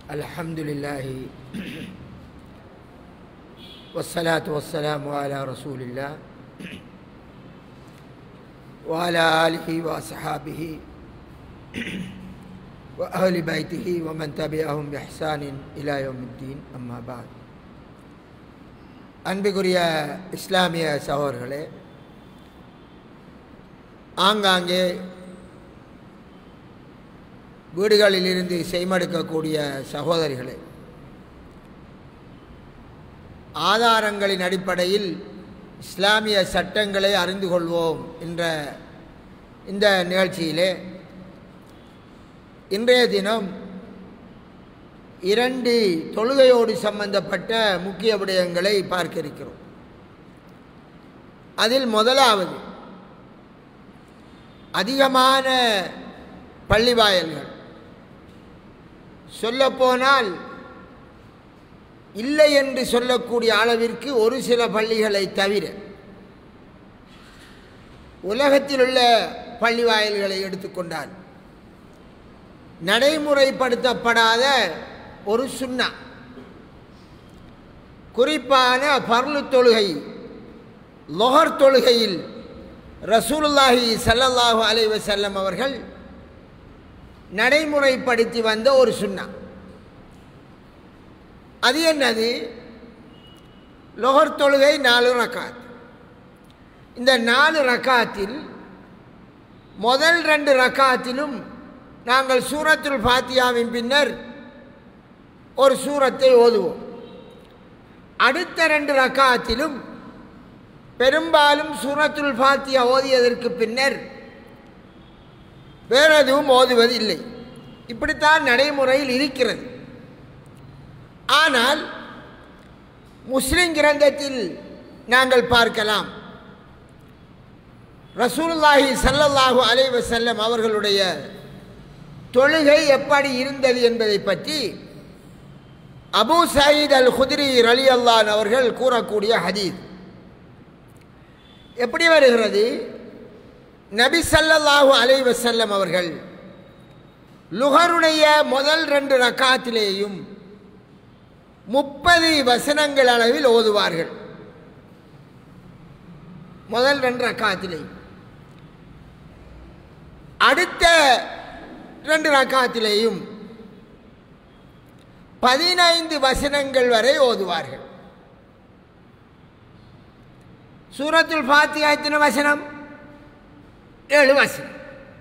Alhamdulillahi wassalatu wassalamu ala rasulillah wa ala alihi wa ashabihi wa ahli baitihi wa man tabi'ahum bi ihsanin ila yawmiddin amma ba'd. அன்புக்குரிய இஸ்லாமிய சகோதரர்களே, ஆங்காங்கே வீடுகளிலிருந்து செய்மடுக்கக்கூடிய சகோதரிகளே, ஆதாரங்களின் அடிப்படையில் இஸ்லாமிய சட்டங்களை அறிந்து கொள்வோம் என்ற இந்த நிகழ்ச்சியிலே இன்றைய தினம் இரண்டு தொழுகையோடு சம்பந்தப்பட்ட முக்கிய விடயங்களை பார்க்க இருக்கிறோம். அதில் முதலாவது, அதிகமான பள்ளிவாயல்கள், சொல்லப்போனால் இல்லை என்று சொல்லக்கூடிய அளவிற்கு ஒரு சில பள்ளிகளை தவிர உலகத்தில் உள்ள பள்ளிவாயல்களை எடுத்துக்கொண்டால் நடைமுறைப்படுத்தப்படாத ஒரு சுன்னா, குறிப்பான ஃபர்லு தொழுகை லொஹர் தொழுகையில் ரசூலுல்லாஹி ஸல்லல்லாஹு அலைஹி வஸல்லம் அவர்கள் நடைமுறைப்படுத்தி வந்த ஒரு சுன்னா. அது என்னது? லொஹர் தொழுகை 4 ரக்காத். இந்த 4 ரக்காத்தில் முதல் 2 ரக்காத்திலும் நாங்கள் சூரத்துல் ஃபாத்தியாவின் பின்னர் ஒரு சூரத்தை ஓதுவோம். அடுத்த 2 ரக்காத்திலும் பெரும்பாலும் சூரத்துல் ஃபாத்தியா ஓதியதற்கு பின்னர் வேறு எதுவும் ஓதுவது இல்லை. இப்படித்தான் நடைமுறையில் இருக்கிறது. ஆனால் முஸ்லிம் கிரந்தத்தில் நாங்கள் பார்க்கலாம், ரசூலுல்லாஹி ஸல்லல்லாஹு அலைஹி வஸல்லம் அவர்களுடைய தொழுகை எப்படி இருந்தது என்பதை பற்றி அபூ சயீத் அல் குத்ரி ரலியல்லாஹு அன்ஹு அவர்கள் கூறக்கூடிய ஹதீஸ் எப்படி வருகிறது? நபி ஸல்லல்லாஹு அலைஹி வஸல்லம் அவர்கள் லுஹருடைய முதல் 2 ரக்காத்திலேயும் 30 வசனங்கள் அளவில் ஓதுவார்கள். முதல் 2 ரக்காத்திலே. அடுத்த 2 ரக்காத்திலேயும் 15 வசனங்கள் வரை ஓதுவார்கள். சூரத்துல் ஃபாத்திஹா எத்தனை வசனம்? 7 வசனம்.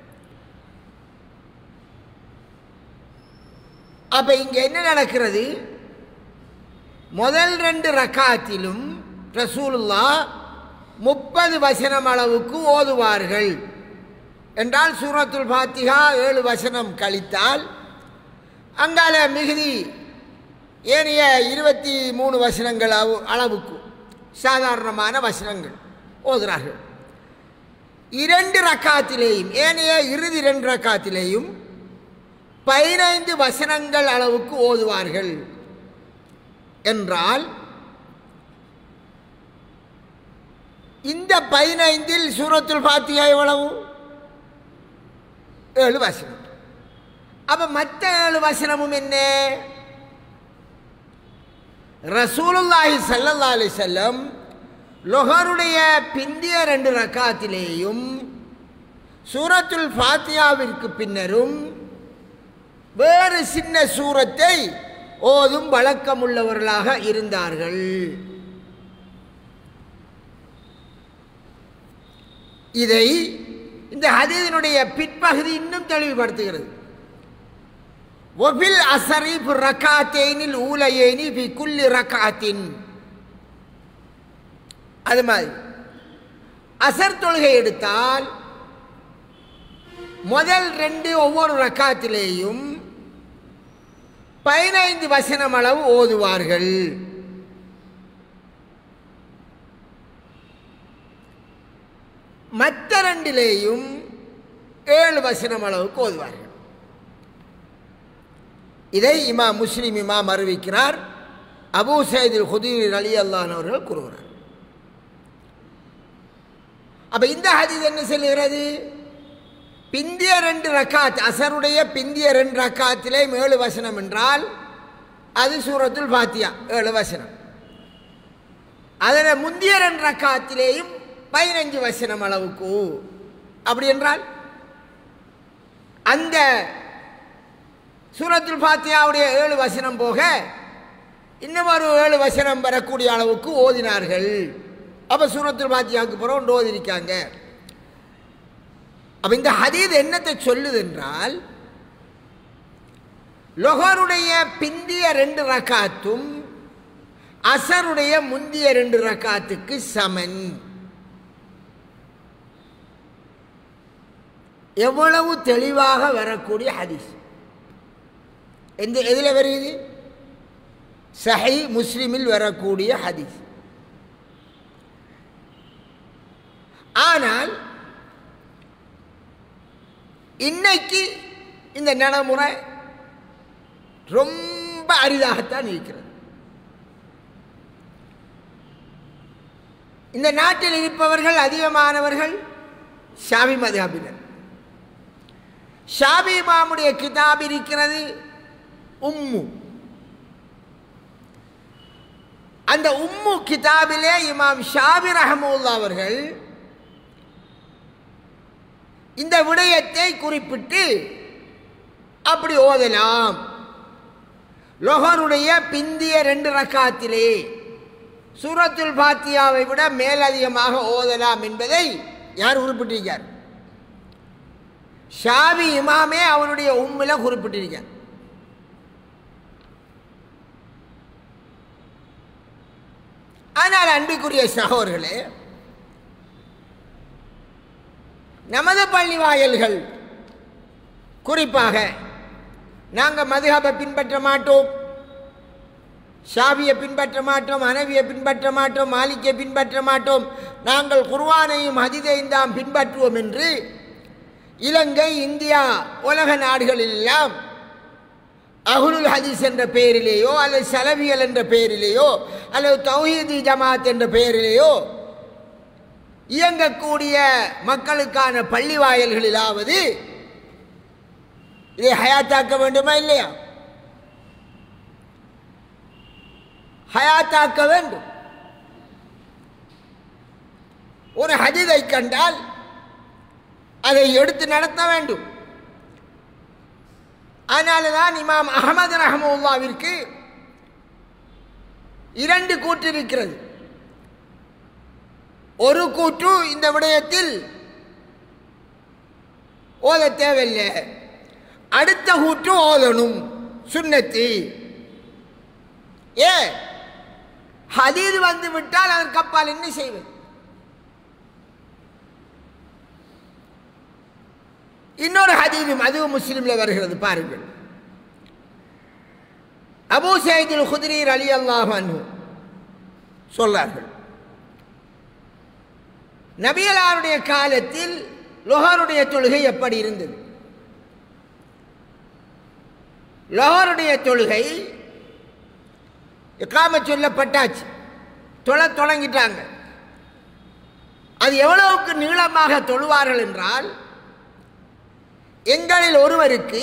அப்ப இங்க என்ன நடக்கிறது? முதல் 2 ரக்காத்திலும் ரசூலுல்லாஹ் 30 வசனம் அளவுக்கு ஓதுவார்கள் என்றால் சூரத்துல் ஃபாத்திஹா 7 வசனம் கழித்தால் அங்கால மிகுதி ஏனைய 23 வசனங்கள் அளவுக்கு சாதாரணமான வசனங்கள் ஓதுகிறார்கள். 2 ரக்காத்திலேயும் ஏனைய இறுதி 2 ரக்காத்திலேயும் 15 வசனங்கள் அளவுக்கு ஓதுவார்கள் என்றால் இந்த 15இல் சூரத்துல் ஃபாத்திஹா எவ்வளவு? 7 வசனம். அப்ப மற்ற 7 வசனமும் என்ன? ரசூலுல்லாஹி ஸல்லல்லாஹு அலைஹி வஸல்லம் லொஹருடைய பிந்திய 2 ரக்காத்திலேயும் சூரத்துல் ஃபாத்திஹாவிற்கு பின்னரும் வேறு சின்ன சூரத்தை ஓதும் வழக்கமுள்ளவர்களாக இருந்தார்கள். இதை இந்த ஹதீஸினுடைய பிற்பகுதி இன்னும் தெளிவுபடுத்துகிறது. வஃபில் அஸரி ஃபி ரக்காத்தைனில் ஊலையைனி ஃபி குல்லி ரக்காத்தின். அது மாதிரி அஸர் தொழுகை எடுத்தால் முதல் 2 ஒவ்வொரு ரக்காத்திலேயும் 15 வசனம் அளவு ஓதுவார்கள். மற்ற 2லேயும் 7 வசனம் அளவுக்கு ஓதுவார்கள். இதை இமாம் முஸ்லிம் இமாம் அறிவிக்கிறார். அபூ சயீத் அல் குத்ரி ரலியல்லாஹு அன்ஹு அவர்கள் கூறுகிறார். அப்ப இந்த ஹதீஸ் என்ன சொல்லுகிறது? பிந்திய 2 ரக்காத், அசருடைய பிந்திய 2 ரக்காத்திலே 7 வசனம் என்றால் அது சூரத்துல் ஃபாத்தியா 7 வசனம். அதில் முந்திய 2 ரக்காத்திலேயும் 15 வசனம் அளவுக்கு. அப்படி என்றால் அந்த சூரத்துல் ஃபாத்தியாவுடைய 7 வசனம் போக இன்னும் ஒரு 7 வசனம் வரக்கூடிய அளவுக்கு ஓதினார்கள். அப்போ சூரத்துல் ஃபாத்தியாவுக்கு பிறகு ஒன்று ஓதிருக்காங்க. அப்போ இந்த ஹதீஸ் என்னத்தை சொல்லுது என்றால், லொஹருடைய பிந்திய 2 ரக்காத்தும் அசருடைய முந்திய 2 ரக்காத்துக்கு சமன். எவ்வளவு தெளிவாக வரக்கூடிய ஹதீஸ். எதில் வருகிறது? சஹீஹ் முஸ்லிமில் வரக்கூடிய ஹதீஸ். ஆனால் இன்னைக்கு இந்த நடைமுறை ரொம்ப அரிதாகத்தான் இருக்கிறது. இந்த நாட்டில் இருப்பவர்கள் அதிகமானவர்கள் ஷாஃபி மத்ஹபினர். ஷாஃபி இமாமுடைய கிதாப் இருக்கிறது உம்மு. அந்த உம்மு கிதாபிலே இமாம் ஷாஃபி ரஹ்மத்துல்லாஹி அவர்கள் இந்த விடயத்தை குறிப்பிட்டு அப்படி ஓதலாம். லொஹருடைய பிந்திய 2 ரக்காத்திலே சூரத்துல் ஃபாத்தியாவை விட மேலதிகமாக ஓதலாம் என்பதை யார் குறிப்பிட்டிருக்கார்? ஷாஃபி இமாமே அவனுடைய உம்மில குறிப்பிட்டிருக்கார். ஆனால் அன்பிற்குரிய சகோதரர்களே, நமது பள்ளி வாயல்கள் குறிப்பாக நாங்கள் மதுஹபை பின்பற்ற மாட்டோம், ஷாஃபியை பின்பற்ற மாட்டோம், ஹனஃபியை பின்பற்ற மாட்டோம், மாலிக்கை பின்பற்ற மாட்டோம், நாங்கள் குர்ஆனையும் ஹதீஸையும் தான் பின்பற்றுவோம் என்று இலங்கை, இந்தியா, உலக நாடுகளெல்லாம் அஹ்லுல் ஹதீஸ் என்ற பெயரிலேயோ அல்லது சலபியல் என்ற பெயரிலேயோ அல்லது தௌஹீதி ஜமாத் என்ற பெயரிலேயோ இயங்கக்கூடிய மக்களுக்கான பள்ளி வாயல்களிலாவது இதை ஹயாத்தாக்க வேண்டுமா இல்லையா? ஹயாத்தாக்க வேண்டும். ஒரு ஹதீஸை கண்டால் அதை எடுத்து நடத்த வேண்டும். அதனால்தான் இமாம் அஹ்மது ரஹ்மத்துல்லாஹிற்கு 2 கூற்று இருக்கிறது. ஒரு கூற்று இந்த விடயத்தில் ஓத தேவையில்லை, அடுத்த கூற்று ஓதணும் சுன்னத்து. ஹதீஸ் வந்து விட்டால் அதற்கு அப்பால் என்ன செய்வது? இன்னொரு ஹதீஸும் அதுவும் முஸ்லிம்ல வருகிறது, பாருங்கள். அபூ ஸயீத் அல்-குத்ரி ரலியல்லாஹு அன்ஹு சொல்றார்கள், நபியலாருடைய காலத்தில் லொஹருடைய தொழுகை எப்படி இருந்தது? லொஹருடைய தொழுகை இகாமத் சொல்லப்பட்டாச்சு, தொடங்கிட்டாங்க. அது எவ்வளவுக்கு நீளமாக தொழுவார்கள் என்றால், எங்களில் ஒருவருக்கு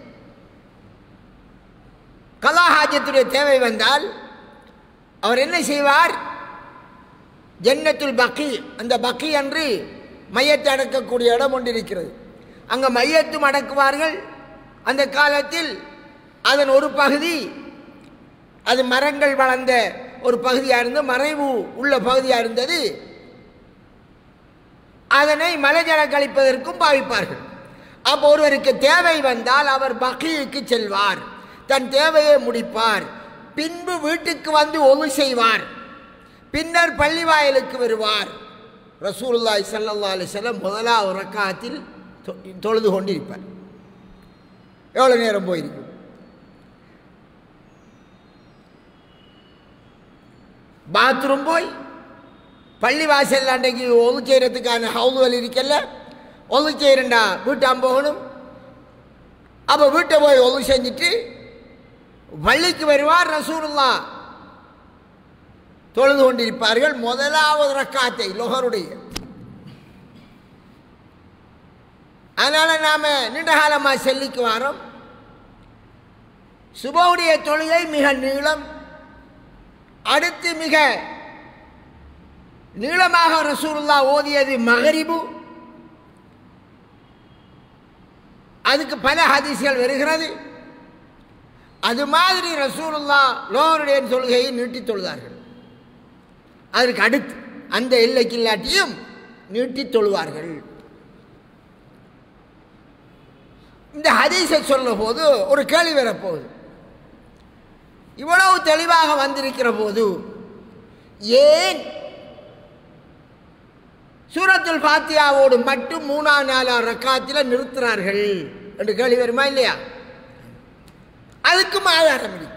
கலா ஹாஜத்துடைய தேவை வந்தால் அவர் என்ன செய்வார்? ஜன்னத்துல் பக்கி, அந்த பக்கி அன்று மையத்தை அடக்கக்கூடிய இடம் ஒன்று இருக்கிறது, அங்கே மையத்தும் அடக்குவார்கள். அந்த காலத்தில் அதன் ஒரு பகுதி அது மரங்கள் வளர்ந்த ஒரு பகுதியாக இருந்து மறைவு உள்ள பகுதியாக இருந்தது. அதனை மலைஜல கழிப்பதற்கும் பாவிப்பார்கள். அப்போ ஒருவருக்கு தேவை வந்தால் அவர் பக்கிக்கு செல்வார், தன் தேவையை முடிப்பார், பின்பு வீட்டுக்கு வந்து ஒழு செய்வார், பின்னர் பள்ளி வாயிலுக்கு வருவார். ரசூலுல்லாஹி ஸல்லல்லாஹு அலைஹி வஸல்லம் முதலாவது ரக்காத்தில் தொழுது கொண்டிருப்பார். எவ்வளோ நேரம் போயிருக்கும்? பாத்ரூம் போய் பள்ளி வாசல் அன்றைக்கு ஒழு செய்கிறதுக்கான ஹவுதுகள் இருக்கல, ஒழு செய்கிறண்டா வீட்டாம் போகணும். அப்போ வீட்டை போய் ஒழு செஞ்சுட்டு பள்ளிக்கு வருவார். ரசூலுல்லாஹ் தொழுது கொண்டிருப்பார்கள் முதலாவது ரக்காத்தை லொஹருடைய. அதனால் நாம் நீண்ட காலமாக செல்லிக்கு வரோம். சுபஹுடைய தொழுகை மிக நீளம். அடுத்து மிக நீளமாக ரசூலுல்லாஹ் ஓதியது மகரிபு. அதுக்கு பல ஹதீஸ்கள் வருகிறது. அது மாதிரி ரசூலுல்லாஹ் லோஹருடைய தொழுகையை நீட்டி தொழுதார்கள். அதற்கு அடுத்து அந்த எல்லைக்கு இல்லாட்டியும் நீட்டி தொழுவார்கள். இந்த ஹதீஸை சொல்லும் போது ஒரு கேள்வி வரப்போகுது. இவ்வளவு தெளிவாக வந்திருக்கிற போது ஏன் சூரத்துல் ஃபாத்தியாவோடு மட்டும் 3-4 ரக்காத்தில் நிறுத்துறார்கள் என்று கேள்வி வருமா இல்லையா? அதுக்கும் ஆதாரம் இருக்கு.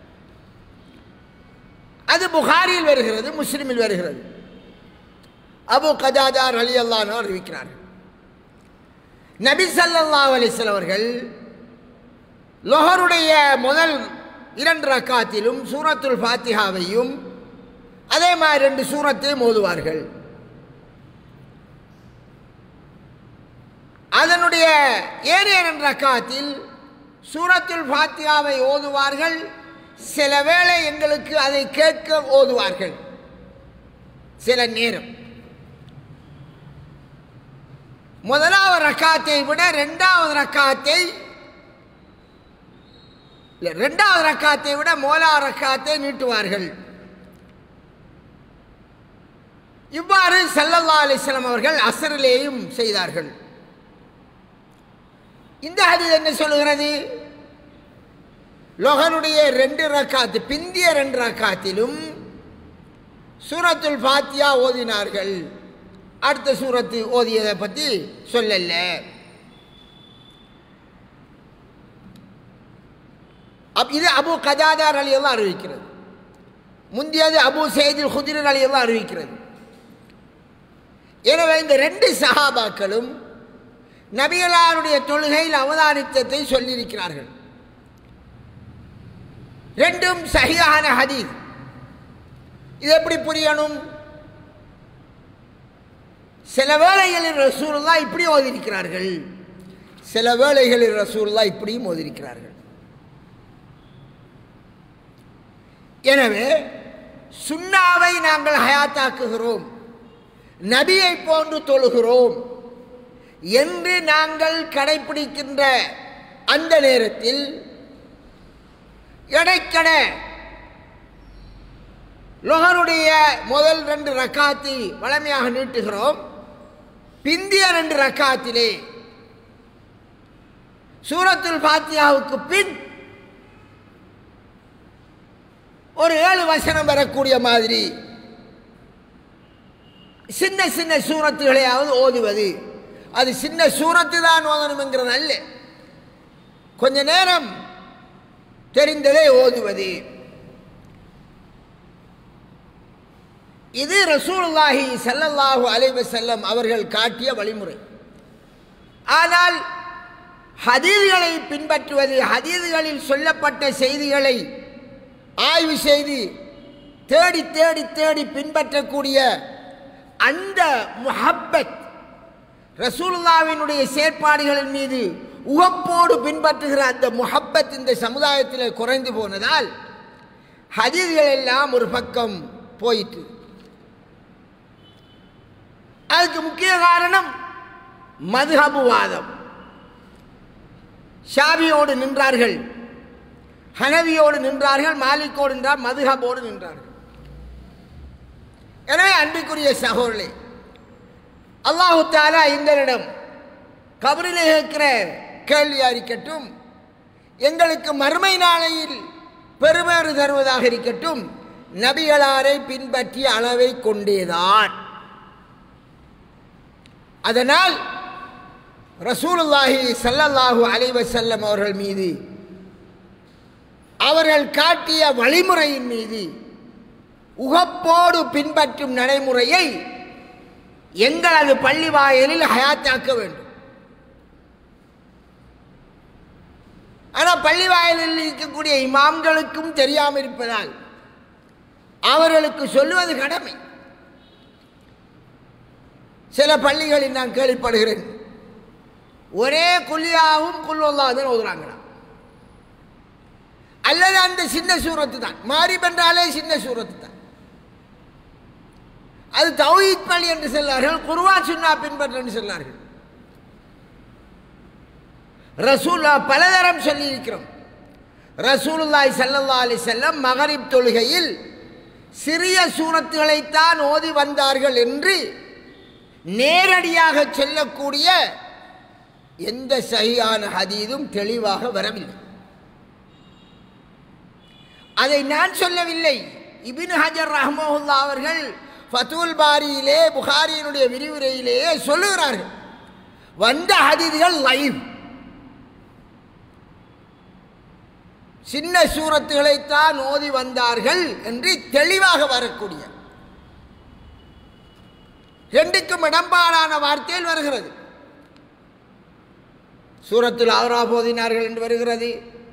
அது புகாரியில் வருகிறது, முஸ்லிமில் வருகிறது. அபு கதாதா ரலியல்லாஹு அன்ஹு அறிவிக்கிறார்கள், நபி ஸல்லல்லாஹு அலைஹி வஸல்லம் அவர்கள் லொஹருடைய முதல் 2 ரக்காத்திலும் சூரத்துல் ஃபாத்திஹாவையும் அதே மாதிரி 2 சூரத்தையும் ஓதுவார்கள். அதனுடைய ஏனைய 2 ரக்காத்தில் சூரத்துல் ஃபாத்திஹாவை ஓதுவார்கள். சில வேளை எங்களுக்கு அதை கேட்க ஓதுவார்கள். சில நேரம் முதலாவது ரக்காத்தை விட 2வது ரக்காத்தை விட முதலாவது ரக்காத்தை நீட்டுவார்கள். இவ்வாறு ஸல்லல்லாஹு அலைஹி வஸல்லம் அவர்கள் அஸ்ரிலேயும் செய்தார்கள். இந்த ஹதீஸ் என்ன சொல்கிறது? லொஹருடைய 2 ரக்காத் பிந்திய 2 ரக்காத்திலும் சூரத்துல் ஃபாத்திஹா ஓதினார்கள். அடுத்த சூரத்து ஓதியதை பற்றி சொல்லல. இது அபு கதாதா ரலியல்லாஹு அறிவிக்கிறது. முந்தியது அபு சயீதுல் குத்ரி ரலியல்லாஹு அறிவிக்கிறது. எனவே இந்த 2 சஹாபாக்களும் நபிகளாருடைய தொழுகையில் அவதானித்ததை சொல்லியிருக்கிறார்கள். 2ம் சஹீஹான ஹதீஸ். இது எப்படி புரியணும்? சில வேளைகளில் ரசூலுல்லாஹ் இப்படி ஓதியிருக்கிறார்கள், சில வேளைகளில் ரசூலுல்லாஹ் இப்படியும் ஓதியிருக்கிறார்கள். எனவே சுன்னாவை நாங்கள் ஹயாத்தாக்குகிறோம், நபியை போன்று தொழுகிறோம் என்று நாங்கள் கடைபிடிக்கின்ற அந்த நேரத்தில் இடைக்கட லொஹருடைய முதல் 2 ரக்காத்தை வழமையாக நீட்டுகிறோம். பிந்திய 2 ரக்காத்திலே சூரத்துல் ஃபாத்திஹாவுக்கு பின் ஒரு 7 வசனம் வரக்கூடிய மாதிரி சின்ன சின்ன சூரத்துகளையாவது ஓதுவது. அது சின்ன சூரத்து தான் ஓதணுங்கிறது அல்ல, கொஞ்ச நேரம் தெரிந்ததை ஓதுவது. இது ரசூலுல்லாஹி ஸல்லல்லாஹு அலைஹி வஸல்லம் அவர்கள் காட்டிய வழிமுறை. ஆனால் ஹதீஸ்களை பின்பற்றுவது, ஹதீஸ்களில் சொல்லப்பட்ட செய்திகளை ஆய்வு செய்து தேடி தேடி தேடி பின்பற்றக்கூடிய அந்த முஹப்பத், ரசூலுல்லாஹ்வினுடைய செயற்பாடுகளின் மீது உவப்போடு பின்பற்றுகிற அந்த முஹப்பத் இந்த சமுதாயத்தில் குறைந்து போனதால் ஹதீஸ்கள் எல்லாம் ஒரு பக்கம் போயிற்று. அதுக்கு முக்கிய காரணம் மதுஹபுவாதம். ஷாபியோடு நின்றார்கள், ஹனவியோடு நின்றார்கள், மாலிக்கோடு நின்றார், மதுஹபோடு நின்றார்கள். எனவே அன்பிற்குரிய சகோதரர்களே, அல்லாஹு தஆலா எங்களிடம் கபரிலே கேட்கிற கேள்வியாக இருக்கட்டும், எங்களுக்கு மறுமை நாளையில் பெருமேறு தருவதாக இருக்கட்டும், நபிகளாரை பின்பற்றிய அளவை கொண்டேதான். அதனால் ரசூலுல்லாஹி ஸல்லல்லாஹு அலைஹி வஸல்லம் அவர்கள் மீது, அவர்கள் காட்டிய வழிமுறையின் மீது உகப்போடு பின்பற்றும் நடைமுறையை எங்களது பள்ளி வாயிலில் ஹயாத்தாக்க வேண்டும். ஆனால் பள்ளி வாயிலில் இருக்கக்கூடிய இமாம்களுக்கும் தெரியாமல் இருப்பதால் அவர்களுக்கு சொல்லுவது கடமை. சில பள்ளிகளில் நான் கேள்விப்படுகிறேன், ஒரே குல்யாவும் குல்வல்லாஹ் தான் ஓதுறாங்களா. அல்லது அந்த சின்ன சூரத்து தான். மாரிப் என்றாலே சின்ன சூரத்து தான். அது தௌஹீத் பள்ளி என்று சொன்னார்கள், குர்ஆன் சுன்னா பின்பற்ற என்று சொன்னார்கள். ரசூலுல்லாஹ் பலதரம் சொல்லி இருக்கிறோம். ரசூலுல்லாஹி ஸல்லல்லாஹு அலைஹி வஸல்லம் மகரிப் தொழுகையில் சிறிய சூரத்துகளைத்தான் ஓதி வந்தார்கள் என்று நேரடியாக சொல்லக்கூடிய எந்த சஹீஹான ஹதீஸும் தெளிவாக வரவில்லை. அதை நான் சொல்லவில்லை. இப்னு ஹஜர் ரஹ்மஹுல்லாஹ் அவர்கள் ஃபதுல் பாரியிலே புகாரியினுடைய விரிவுரையிலேயே சொல்லுகிறார்கள், வந்த ஹதீஸ்கள் லைவ், சின்ன சூரத்துகளைத்தான் ஓதி வந்தார்கள் என்று தெளிவாக வரக்கூடிய ரெண்டுக்கும் இடம்பாடான வார்த்தையில் வருகிறது. சூரத்துல் ஆராஃப் ஓதினார்கள் என்று வருகிறது,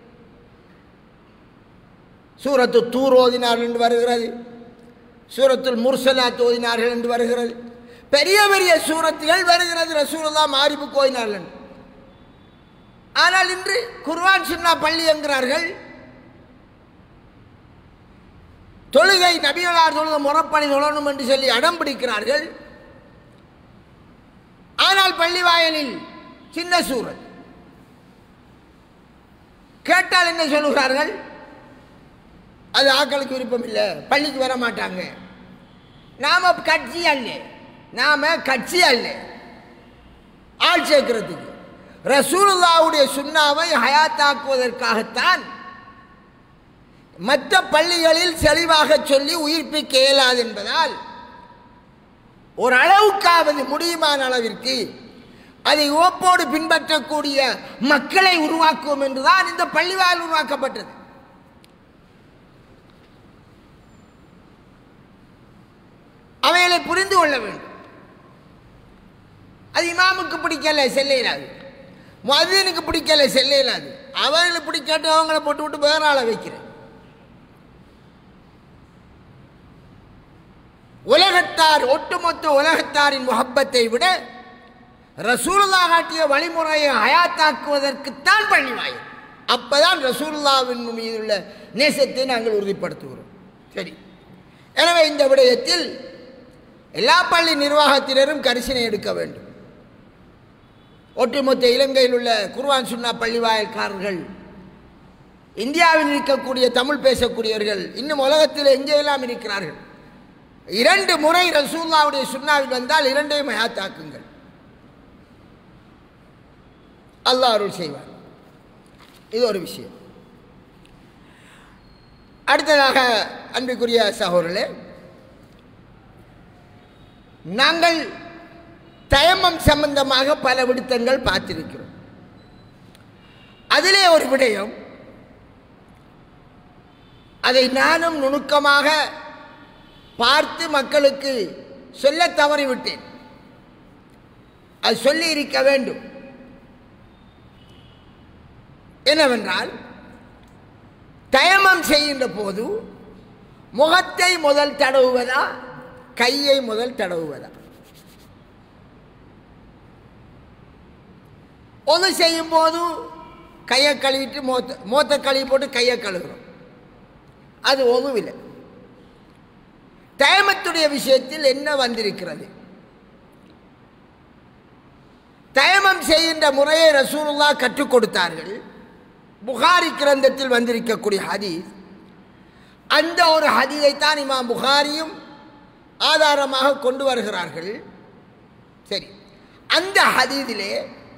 சூரத்து தூர் ஓதினார்கள் என்று வருகிறது, சூரத்துல் முர்சலாத் ஓதினார்கள் என்று வருகிறது. பெரிய பெரிய சூரத்துகள் வருகிறது ரசூலுல்லாஹ் மாரிபுக்கு ஓதினார்கள். ஆனால் இன்று குர்ஆன் சுன்னா பள்ளி என்கிறார்கள். தொழுகை நபிகளார் தொழுத முறப்படி தொழணும் என்று சொல்லி அடம் பிடிக்கிறார்கள். ஆனால் பள்ளி வாயலில் சின்ன சூரத் கேட்டால் என்ன சொல்லுகிறார்கள்? அது ஆக்களுக்கு விருப்பம் இல்லை, பள்ளிக்கு வர மாட்டாங்க. நாம கட்சி அல்ல ஆள் சேர்க்கிறதுக்கு. ரசூலுல்லாஹ்வுடைய சுன்னாவை ஹயாத்தாக்குவதற்காகத்தான் மற்ற பள்ளிகளில் தெளிவாக சொல்லி உயிர்ப்பிக்க இயலாது என்பதால் ஒரு அளவுக்காவது முடியுமான அளவிற்கு அதை ஓப்போடு பின்பற்றக்கூடிய மக்களை உருவாக்குவோம் என்றுதான் இந்த பள்ளிவாயில் உருவாக்கப்பட்டது. அவைகளை புரிந்து கொள்ள வேண்டும். அது இமாமுக்கு பிடிக்கல செல்ல இயலாது, முஅத்தினுக்கு பிடிக்கல செல்ல இயலாது. அவர்களுக்கு பிடிக்காட்டு அவங்கள போட்டு விட்டு வேற ஆளை வைக்கிறேன். உலகத்தார், ஒட்டுமொத்த உலகத்தாரின் முஹப்பத்தை விட ரசூலுல்லாஹ் காட்டிய வழிமுறையை ஹயாத்தாக்குவதற்குத்தான் பள்ளி வாயில். அப்பதான் ரசூலுல்லாஹ்வின் மீதுள்ள நேசத்தை நாங்கள் உறுதிப்படுத்துகிறோம். சரி, எனவே இந்த விடயத்தில் எல்லா பள்ளி நிர்வாகத்தினரும் கரிசனை எடுக்க வேண்டும். ஒட்டுமொத்த இலங்கையில் உள்ள குர்ஆன் சுன்னா பள்ளி வாயில்காரர்கள், இந்தியாவில் இருக்கக்கூடிய தமிழ் பேசக்கூடியவர்கள், இன்னும் உலகத்தில் எங்கெல்லாம் இருக்கிறார்கள், 2 முறை ரசூலுல்லாஹ்வுடைய சுன்னாவில் வந்தால் 2ஐயும் ஹயாத்தாக்குங்கள். அல்லாஹ் அருள் செய்வார். இது ஒரு விஷயம். அடுத்ததாக அன்பிற்குரிய சகோதரர்களே, நாங்கள் தயம்மம் சம்பந்தமாக பல விடுத்தங்கள் பார்த்திருக்கிறோம். அதிலே ஒரு விடயம், அதை நானும் நுணுக்கமாக பார்த்து மக்களுக்கு சொல்ல தவறிவிட்டேன். அது சொல்லி இருக்க வேண்டும். என்னவென்றால், தயமம் செய்கின்ற போது முகத்தை முதல் தடவுவதா, கையை முதல் தடவுவதா? ஒன்று செய்யும் போது கையை கழுவிட்டு மோத்த கழுவி போட்டு கையை கழுவுறோம், அது ஒதுவில்லை. தயமத்துடைய விஷயத்தில் என்ன வந்திருக்கிறது? தயமம் செய்கின்ற முறையை ரசூலுல்லாஹ் கற்றுக் கொடுத்தார்கள். புகாரி கிரந்தத்தில் வந்திருக்கக்கூடிய ஹதீஸ், அந்த ஒரு ஹதீஸைத்தான் இமாம் புகாரியும் ஆதாரமாக கொண்டு வருகிறார்கள். சரி, அந்த ஹதீஸிலே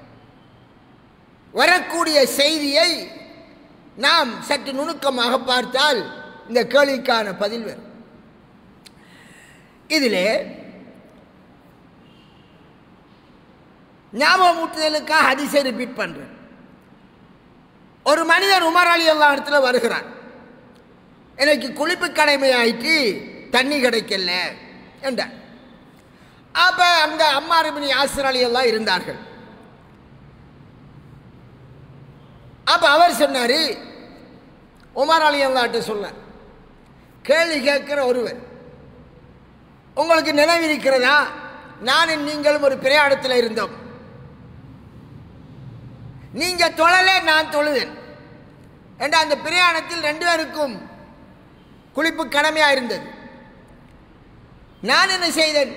வரக்கூடிய செய்தியை நாம் சற்று நுணுக்கமாக பார்த்தால் இந்த கேள்விக்கான பதில் வரும். இதிலே ஞாபகமூட்டுதலுக்காக ஹதீஸை ரிப்பீட் பண்றேன். ஒரு மனிதர் உமர் ரலியல்லாஹு அன்ஹு இடத்துல வருகிறார். எனக்கு குளிப்பு கடமையாயிட்டு தண்ணி கிடைக்கல என்றார். அப்ப அங்க அம்மார் இப்னு யாசிர் ரலியல்லாஹு இருந்தார்கள். அப்ப அவர் சொன்னாரு, உமர் ரலியல்லாஹு அன்ஹு சொன்னார், கேள்வி கேட்கிற ஒருவர், உங்களுக்கு நினைவிருக்கிறதா, நானும் நீங்களும் ஒரு பிரயாணத்தில் இருந்தோம். நீங்க தொழலே, நான் தொழுதேன். என்ற அந்த பிரயாணத்தில் 2 பேருக்கும் குளிப்பு கடமையாக இருந்தது. நான் என்ன செய்தேன்,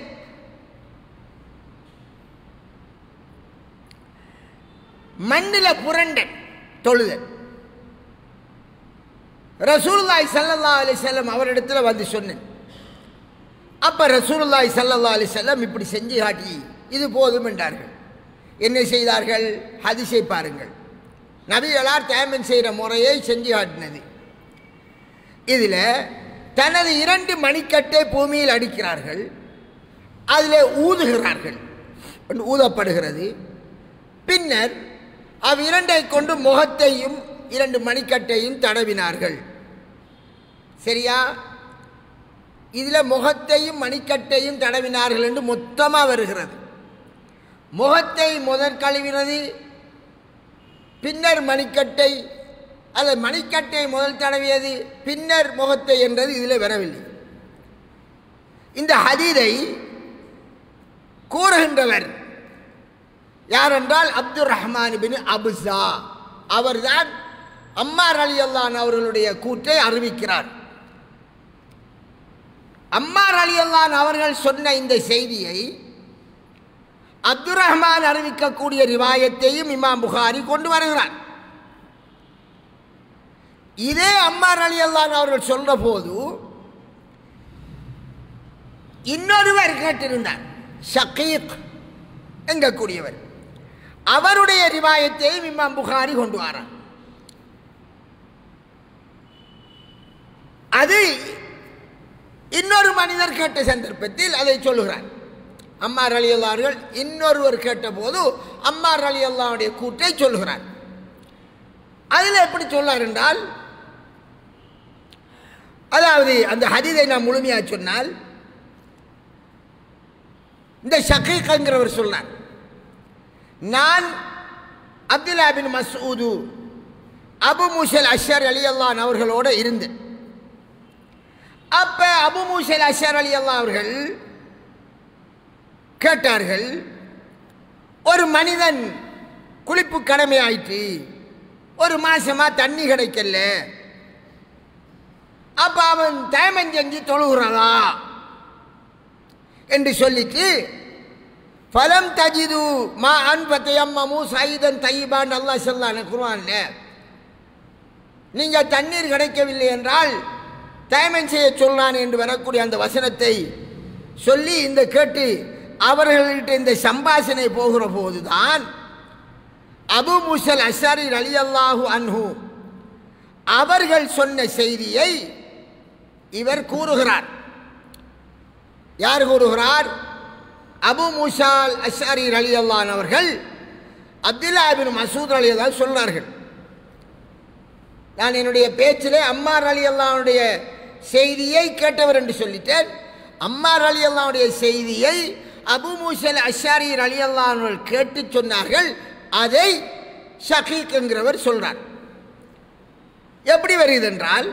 மண்ணில் புரண்டன் தொழுதன். ரசூலுல்லாஹி ஸல்லல்லாஹு அலைஹி வஸல்லம் அவரிடத்தில் வந்து சொன்னேன். அப்போ ரசூலுல்லாஹி ஸல்லல்லாஹு அலைஹி வஸல்லம் இப்படி செஞ்சு காட்டி இது போதும் என்றார்கள். என்ன செய்தார்கள்? ஹதீஸை பாருங்கள். நபிகளார் தயமம் செய்கிற முறையை செஞ்சு காட்டினது. இதில் தனது 2 மணிக்கட்டை பூமியில் அடிக்கிறார்கள், அதில் ஊதுகிறார்கள், ஊதப்படுகிறது. பின்னர் அவ்விரண்டை கொண்டு முகத்தையும் 2 மணிக்கட்டையும் தடவினார்கள். சரியா? இதில் முகத்தையும் மணிக்கட்டையும் தடவினார்கள் என்று மொத்தமாக வருகிறது. முகத்தை முதற் கழுவினது, பின்னர் மணிக்கட்டை, அதை மணிக்கட்டை முதல் தடவியது, பின்னர் முகத்தை என்றது இதில் வரவில்லை. இந்த ஹதீதை கூறுகின்றவர் யார் என்றால் அப்துர் ரஹ்மான் பின் அபுசா. அவர்தான் அம்மார் ரலியல்லாஹு அன்ஹு அவர்களுடைய கூற்றை அறிவிக்கிறார். அம்மார் ரலியல்லாஹு அன்ஹு அவர்கள் சொன்ன இந்த செய்தியை அப்துர் ரஹ்மான் அறிவிக்கக்கூடிய ரிவாயத்தையும் இமாம் புகாரி கொண்டு வருகிறார். இதே அம்மார் ரலியல்லாஹு அன்ஹு அவர்கள் சொல்ற போது இன்னொருவர் கேட்டிருந்தார், ஷகீக் என்கக்கூடியவர். அவருடைய ரிவாயத்தையும் இமாம் புகாரி கொண்டு வரார். அது இன்னொரு மனிதர் கேட்ட சந்தர்ப்பத்தில் அதை சொல்லுகிறார். அம்மார் ரலியல்லாஹு அவர்கள் இன்னொருவர் கேட்ட போது அம்மார் ரலியல்லாஹுடைய கூற்றை சொல்லுகிறார். அதில் எப்படி சொன்னார் என்றால், அதாவது அந்த ஹதீஸை நான் முழுமையாக சொன்னால், இந்த ஷகீக்ங்கிறவர் சொன்னார், நான் அப்துல்லா பின் மஸ்ஊது அபு மூஸல் அஷ்அரி ரலியல்லாஹு அன்ஹு அவர்களோடு இருந்தேன். அப்போ அபு மூஸல் அஷ்அரி ரலியல்லாஹு அவர்கள் கேட்டார்கள், ஒரு மனிதன் குளிப்பு கடமை ஆயிற்று, ஒரு மாசமா தண்ணி கிடைக்கல, அப்ப அவன் தயமம் செஞ்சு தொழுகிறதா என்று சொல்லிட்டு, ஃபலம் தஜிது மா அன்பத்தையம்மமு சைதன் தையிபான் அல்லாஹ் ஸல்லல்லாஹு குர்ஆன்ல, நீங்கள் தண்ணீர் கிடைக்கவில்லை என்றால் தயமம் செய்ய சொன்னான் என்று வரக்கூடிய அந்த வசனத்தை சொல்லி இந்த கேட்டு அவர்கள்கிட்ட இந்த சம்பாஷணை போகிற போதுதான் அபு மூஸல் அஷ்அரி ரலியல்லாஹு அன்ஹு அவர்கள் சொன்ன செய்தியை இவர் கூறுகிறார். யார் கூறுகிறார்? அபு மூஸல் அஷ்அரி ரலியல்லாஹு அன்ஹு அவர்கள் அப்துல்லா பின் மஸ்ஊத் ரலியல்லாஹு அன்ஹு சொன்னார்கள். நான் என்னுடைய பேச்சிலே அம்மார் ரலியல்லாஹு அன்ஹுடைய செய்தியை கேட்டவர் என்று சொல்லிட்டேன். அம்மார் ரலியல்லாஹு அன்ஹுடைய செய்தியை அபு மூஸல் அஷ்அரி ரலியல்லாஹு அன்ஹு கேட்டு சொன்னார்கள். அதை ஷகீக் என்கிறவர் சொல்றார். எப்படி வருகிறது என்றால்,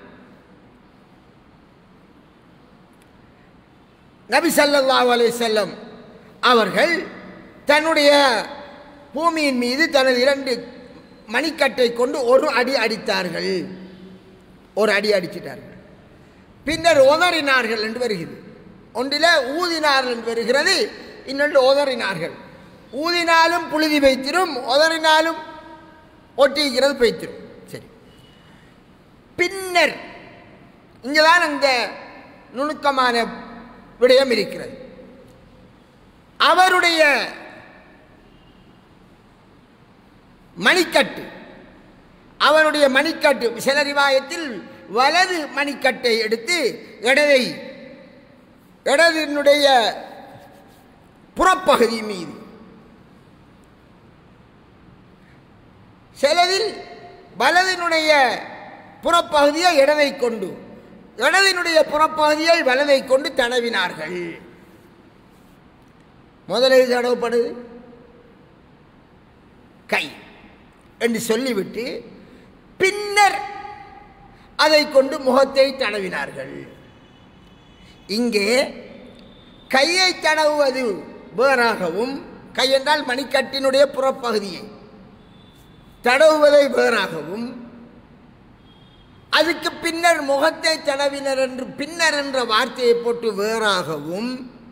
நபி ஸல்லல்லாஹு அலைஹி வஸல்லம் அவர்கள் தன்னுடைய பூமியின் மீது தனது 2 மணிக்கட்டை கொண்டு ஒரு அடி அடித்தார்கள். ஒரு அடி அடிச்சிட்டார்கள். பின்னர் உதறினார்கள் என்று வருகிறது. ஒன்றில் ஊதினார்கள் என்று வருகிறது, இன்னொன்று உதறினார்கள். ஊதினாலும் புழுதி வைத்திரும், உதறினாலும் ஒட்டிக்கிறது வைத்திரும். சரி, பின்னர் இங்கேதான் அந்த நுணுக்கமான விடயம் இருக்கிறது. அவருடைய மணிக்கட்டு, அவருடைய மணிக்கட்டு சில ரிவாயத்தில் வலது மணிக்கட்டை எடுத்து இடதினுடைய புறப்பகுதி மீது, சிலதில் வலதினுடைய புறப்பகுதியை இடதை கொண்டு, இடதினுடைய புறப்பகுதியை வலதை கொண்டு தடவினார்கள். முதலில் தடவப்படுது கை என்று சொல்லிவிட்டு பின்னர் அதை கொண்டு முகத்தை தடவினார்கள். இங்கே கையை தடவுவது வேறாகவும், கை என்றால் மணிக்கட்டினுடைய புறப்பகுதியை தடவுவதை வேறாகவும், அதுக்கு பின்னர் முகத்தை தடவினர் என்று பின்னர் என்ற வார்த்தையை போட்டு வேறாகவும்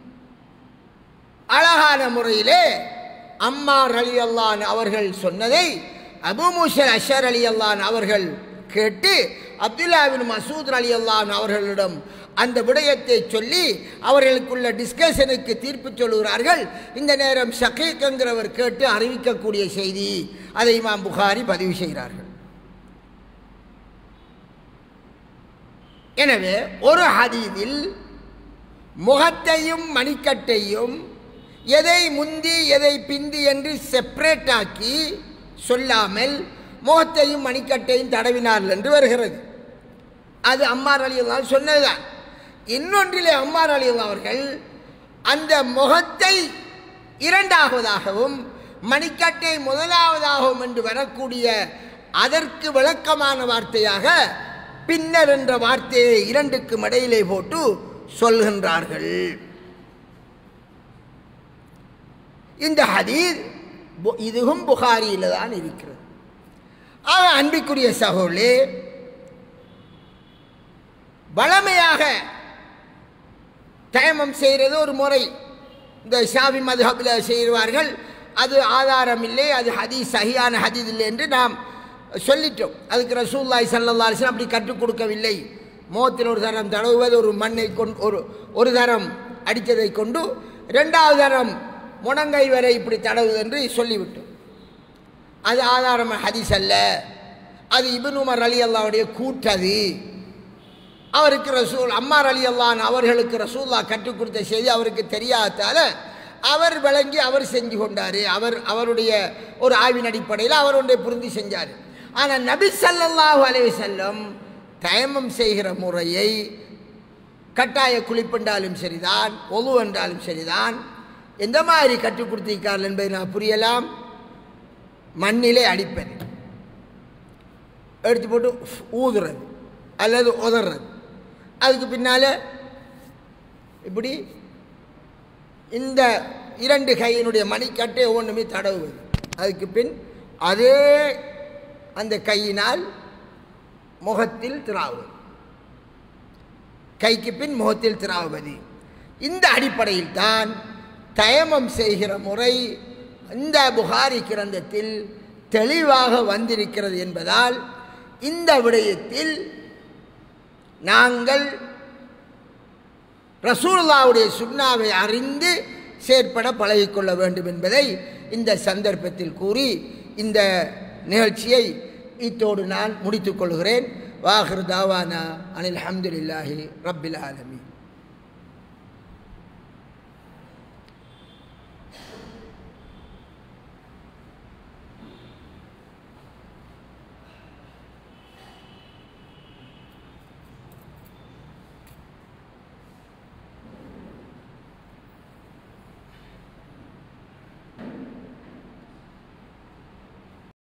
அழகான முறையிலே அம்மார் ரலியல்லாஹு அன்ஹு அவர்கள் சொன்னதை அபூ மூஸா அஷ்அரி ரலியல்லாஹு அன்ஹு அவர்கள் கேட்டு அப்துல்லாஹ் இப்னு மஸ்ஊத் ரலியல்லாஹு அன்ஹு அவர்களிடம் அந்த விடயத்தை சொல்லி அவர்களுக்குள்ள டிஸ்கஷனுக்கு தீர்ப்பு சொல்லுகிறார்கள். இந்த நேரம் ஷகீக் என்கிறவர் கேட்டு அறிவிக்கக்கூடிய செய்தி, அதை இமாம் புகாரி பதிவு செய்கிறார்கள். எனவே ஒரு ஹதீஸில் முகத்தையும் மணிக்கட்டையும் எதை முந்தி எதை பிந்தி என்று செப்பரேட் ஆக்கி சொல்லாமல் முகத்தையும் மணிக்கட்டையும் தடவினார்கள் என்று வருகிறது. அது அம்மார் ரலியல்லாஹு அன்ஹு சொன்னதுதான். இன்னொன்றிலே அம்மார் ரலியல்லாஹு அவர்கள் அந்த முகத்தை இரண்டாவதாகவும் மணிக்கட்டை முதலாவதாகவும் என்று வரக்கூடிய அதற்கு விளக்கமான வார்த்தையாக பின்னர் என்ற வார்த்தையை இரண்டுக்கும் இடையிலே போட்டு சொல்கின்றார்கள். இந்த ஹதீஸ் இதுவும் புகாரியில் தான் இருக்கிறது. அன்பிற்குரிய சகோதரர்களே, வளமையாக தயமம் செய்கிறது ஒரு முறை. இந்த ஷாஃபி மத்ஹபில் செய்வார்கள். அது ஆதாரம் இல்லை, அது ஹதீஸ் சஹீஹான ஹதீஸ் இல்லை என்று நாம் சொல்லிட்டோம். அதுக்கு ரசூலுல்லாஹி ஸல்லல்லாஹு அலைஹி வஸல்லம் அப்படி கற்றுக் கொடுக்கவில்லை. முகத்தில் ஒரு தரம் தடவுவது, ஒரு மண்ணை கொண்டு ஒரு தரம் அடித்ததை கொண்டு இரண்டாவது தரம் முனங்கை வரை இப்படி தடவுவது என்று சொல்லிவிட்டோம். அது ஆதாரம் ஹதீஸ் அல்ல. அது இப்னு உமர் ரலியல்லாஹுடைய கூட்டது. அவருக்கு அம்மார் ரலியல்லாஹு அன்ஹு அவர்களுக்கு ரசூலுல்லாஹ் கற்றுக் கொடுத்த செய்தி அவருக்கு தெரியாததால அவர் விளங்கி அவர் செஞ்சு கொண்டார். அவருடைய ஒரு ஆய்வின் அடிப்படையில் அவர் ஒன்றை புரிந்து செஞ்சார். ஆனால் நபி ஸல்லல்லாஹு அலைஹி வஸல்லம் தயமம் செய்கிற முறையை கட்டாய குளிப்பென்றாலும் சரிதான், ஒது என்றாலும் சரிதான், எந்த மாதிரி கற்றுக் கொடுத்திருக்கார்கள் என்பதை நான் புரியலாம். மண்ணிலே அடிப்பது, எடுத்து போட்டு ஊதுறது அல்லது உதறது, அதுக்கு பின்னால் இப்படி இந்த இரண்டு கையினுடைய மணிக்கட்டை ஒவ்வொன்றுமே தடவுவது, அதுக்கு பின் அதே அந்த கையினால் முகத்தில் திராவுவது, கைக்கு பின் முகத்தில் திராவுவது. இந்த அடிப்படையில் தான் தயமம் செய்கிற முறை இந்த புகாரி கிரந்தத்தில் தெளிவாக வந்திருக்கிறது என்பதால் இந்த விடயத்தில் நாங்கள் ரசூலுல்லாஹ்வுடைய சுன்னாவை அறிந்து செயற்பட பழகிக்கொள்ள வேண்டும் என்பதை இந்த சந்தர்ப்பத்தில் கூறி இந்த நிகழ்ச்சியை இத்தோடு நான் முடித்துக் கொள்கிறேன். வாஹிர் தாவானா அனில் ஹம்துலில்லாஹி ரப்பில் ஆலமீன்.